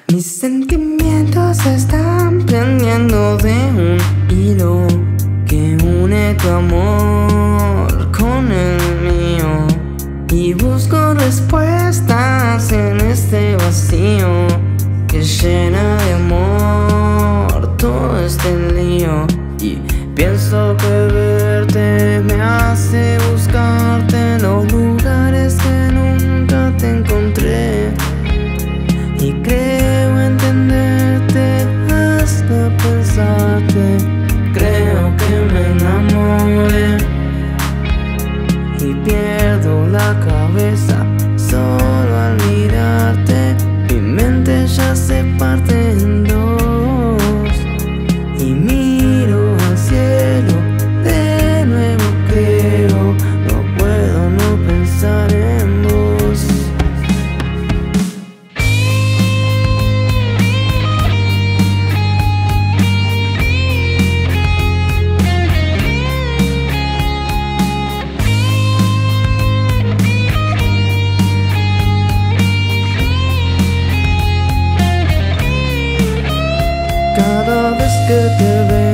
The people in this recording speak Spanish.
Mis sentimientos se están prendiendo de un hilo que une tu amor con el mío, y busco respuestas en este vacío que llena de amor todo este lío. Y pienso que verte me hace buscarte en los lugares que nunca te encontré, y creo entenderte hasta pensarte. Creo que me enamoré y pierdo la cabeza solo al mirarte. Mi mente ya se parte en dos y miro al cielo de nuevo. Creo, no puedo no pensar en vos. Cada vez que te veo